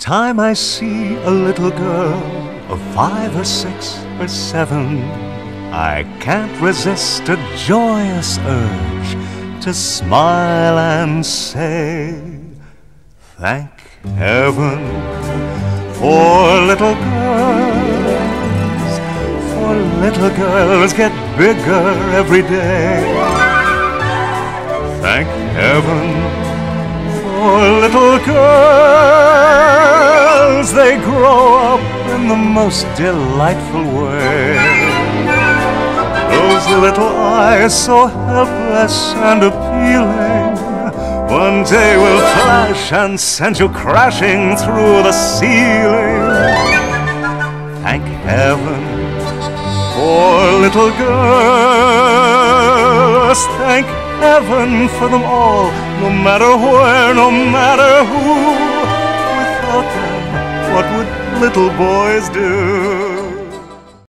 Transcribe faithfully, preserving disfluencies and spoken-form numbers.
time I see a little girl of five or six or seven, I can't resist a joyous urge to smile and say, thank heaven for little girls, for little girls get bigger every day. Thank heaven for little girls, they grow up in the most delightful way. Those little eyes so helpless and appealing, one day will flash and send you crashing through the ceiling. Thank heaven for little girls, thank heaven for them all, no matter where, no matter who. Without them, what would little boys do?